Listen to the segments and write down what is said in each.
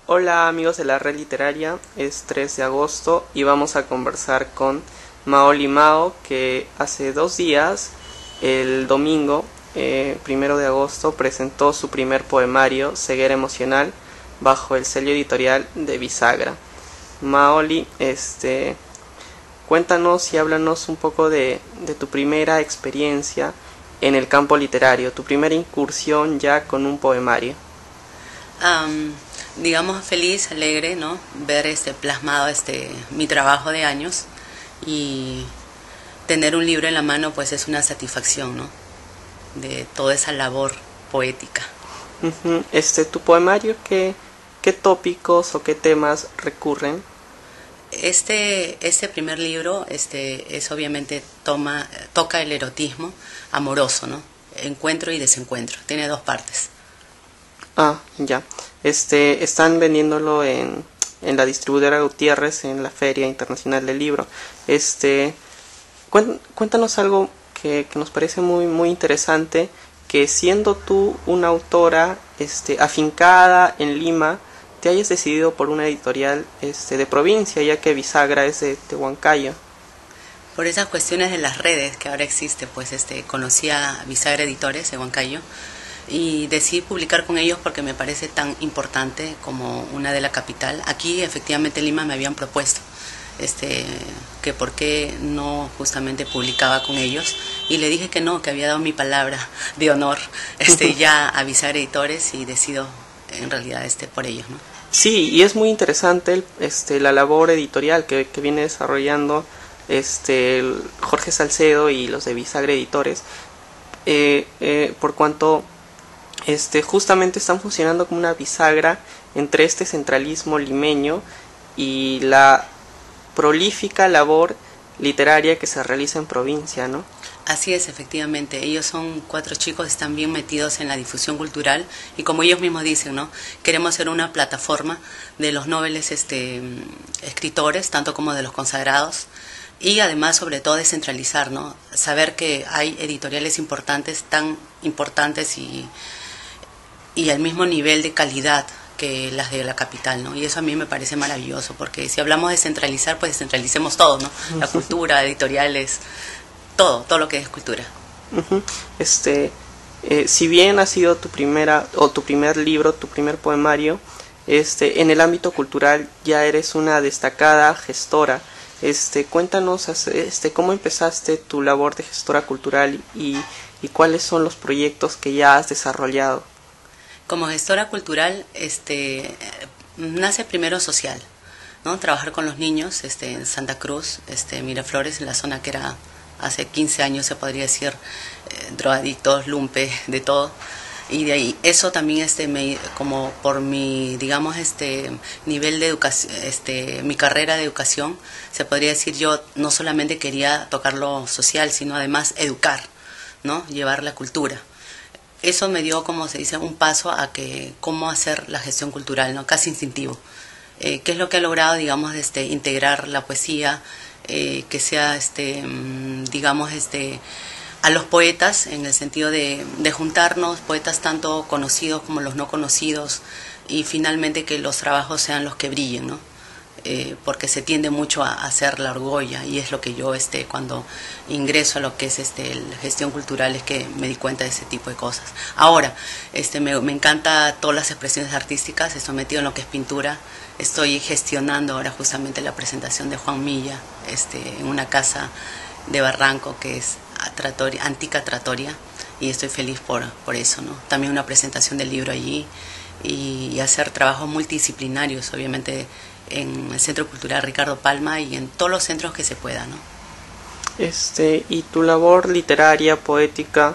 Hola amigos de la red literaria, es 3 de agosto y vamos a conversar con Maoli Mao, que hace 2 días, el domingo 1 de agosto, presentó su primer poemario, Ceguera Emocional, bajo el sello editorial de Bisagra. Maoli, cuéntanos y háblanos un poco de tu primera experiencia en el campo literario, tu primera incursión ya con un poemario. Digamos feliz, alegre, ¿no? Ver plasmado mi trabajo de años y tener un libro en la mano, pues es una satisfacción, ¿no? De toda esa labor poética. Tu poemario, ¿qué tópicos o qué temas recurren? Este primer libro es obviamente toca el erotismo amoroso, ¿no? Encuentro y desencuentro. Tiene 2 partes. Ah, ya. Están vendiéndolo en la distribuidora Gutiérrez en la Feria Internacional del Libro. Cuéntanos algo que nos parece muy muy interesante, que siendo tú una autora afincada en Lima, te hayas decidido por una editorial de provincia, ya que Bisagra es de Huancayo. Por esas cuestiones de las redes que ahora existe, pues conocí a Bisagra Editores de Huancayo y decidí publicar con ellos porque me parece tan importante como una de la capital. Aquí efectivamente en Lima me habían propuesto que por qué no justamente publicaba con ellos, y le dije que no, que había dado mi palabra de honor ya a Bisagra Editores, y decido en realidad por ellos, ¿no? Sí, y es muy interesante la labor editorial que viene desarrollando Jorge Salcedo y los de Bisagra Editores, por cuanto justamente están funcionando como una bisagra entre este centralismo limeño y la prolífica labor literaria que se realiza en provincia, ¿no? Así es, efectivamente. Ellos son 4 chicos, están bien metidos en la difusión cultural, y como ellos mismos dicen, ¿no? Queremos ser una plataforma de los nobles escritores, tanto como de los consagrados, y además sobre todo descentralizar, ¿no? Saber que hay editoriales importantes, tan importantes y al mismo nivel de calidad que las de la capital, ¿no? Y eso a mí me parece maravilloso, porque si hablamos de centralizar, pues descentralicemos todo, ¿no? La cultura, editoriales, todo lo que es cultura. Si bien ha sido tu primer libro, tu primer poemario, en el ámbito cultural ya eres una destacada gestora. Cuéntanos cómo empezaste tu labor de gestora cultural y cuáles son los proyectos que ya has desarrollado. Como gestora cultural, nace primero social, ¿no? Trabajar con los niños en Santa Cruz, Miraflores, en la zona que era hace 15 años, se podría decir, drogadictos, lumpe, de todo. Y de ahí, eso también como por mi, digamos, nivel de educación, mi carrera de educación, se podría decir, yo no solamente quería tocar lo social, sino además educar, ¿no? Llevar la cultura. Eso me dio, como se dice, un paso a cómo hacer la gestión cultural, ¿no? Casi instintivo. ¿Qué es lo que he logrado, digamos, integrar la poesía, que sea, digamos, a los poetas, en el sentido de juntarnos, poetas tanto conocidos como los no conocidos, y finalmente que los trabajos sean los que brillen, ¿no? Porque se tiende mucho a hacer la argolla, y es lo que yo cuando ingreso a lo que es la gestión cultural es que me di cuenta de ese tipo de cosas. Ahora me encanta todas las expresiones artísticas, estoy metido en lo que es pintura, estoy gestionando ahora justamente la presentación de Juan Milla en una casa de Barranco que es Antica Trattoria, y estoy feliz por eso, ¿no? También una presentación del libro allí, y hacer trabajos multidisciplinarios, obviamente en el Centro Cultural Ricardo Palma y en todos los centros que se pueda, ¿no? Y tu labor literaria, poética,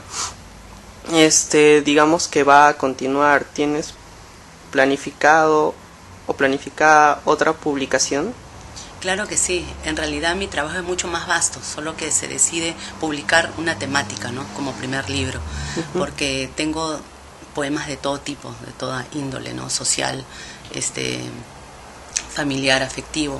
digamos que va a continuar. ¿Tienes planificado o planificada otra publicación? Claro que sí. En realidad mi trabajo es mucho más vasto, solo que se decide publicar una temática, ¿no? Como primer libro, porque tengo poemas de todo tipo, de toda índole, ¿no? Social, familiar, afectivo,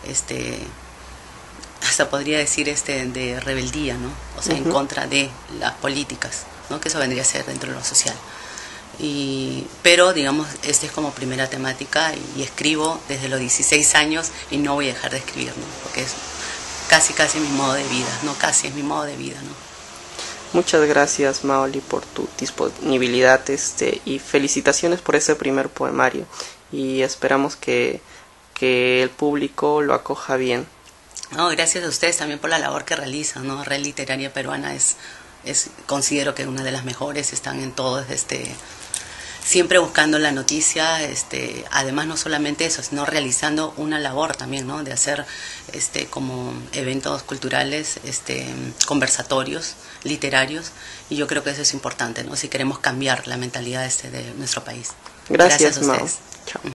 hasta podría decir de rebeldía, ¿no? O sea, en contra de las políticas, ¿no? Que eso vendría a ser dentro de lo social. Pero digamos, esta es como primera temática y escribo desde los 16 años y no voy a dejar de escribir, ¿no? Porque es casi mi modo de vida, no casi, es mi modo de vida, ¿no? Muchas gracias, Maoli, por tu disponibilidad, y felicitaciones por ese primer poemario, y esperamos que el público lo acoja bien. No, gracias a ustedes también por la labor que realizan, ¿no? Red Literaria Peruana considero que una de las mejores, están en todo, siempre buscando la noticia, además no solamente eso, sino realizando una labor también, ¿no? De hacer como eventos culturales, conversatorios literarios, y yo creo que eso es importante, ¿no? Si queremos cambiar la mentalidad de nuestro país. Gracias, a ustedes. Chao.